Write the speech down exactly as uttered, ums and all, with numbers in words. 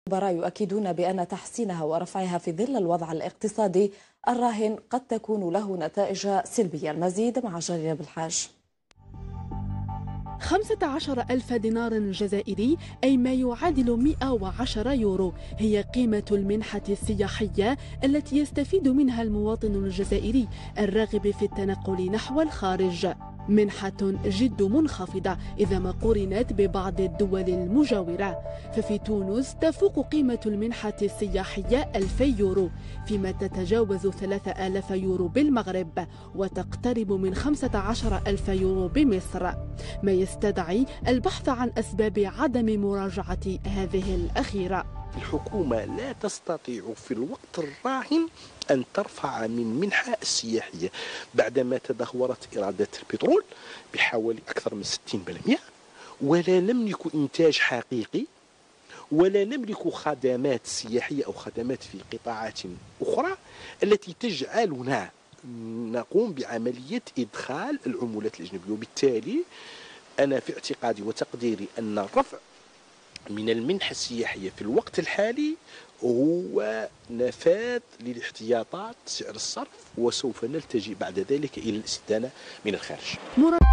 الخبراء يؤكدون بأن تحسينها ورفعها في ظل الوضع الاقتصادي الراهن قد تكون له نتائج سلبية. المزيد مع جليل بالحاج. خمسة عشر ألف دينار جزائري أي ما يعادل مئة وعشرة يورو هي قيمة المنحة السياحية التي يستفيد منها المواطن الجزائري الراغب في التنقل نحو الخارج. منحة جد منخفضة إذا ما قورنت ببعض الدول المجاورة، ففي تونس تفوق قيمة المنحة السياحية ألفي يورو، فيما تتجاوز ثلاثة آلاف يورو بالمغرب وتقترب من خمسة عشر ألف يورو بمصر، ما يستدعي البحث عن أسباب عدم مراجعة هذه الأخيرة. الحكومة لا تستطيع في الوقت الراهن أن ترفع من منحة السياحية بعدما تدهورت إيرادات البترول بحوالي أكثر من ستين بالمئة، ولا نملك إنتاج حقيقي، ولا نملك خدمات سياحية أو خدمات في قطاعات أخرى التي تجعلنا نقوم بعملية إدخال العملات الأجنبية. وبالتالي أنا في اعتقادي وتقديري أن الرفع من المنحة السياحية في الوقت الحالي هو نفاذ للاحتياطات سعر الصرف، وسوف نلتجئ بعد ذلك إلى الاستدانة من الخارج.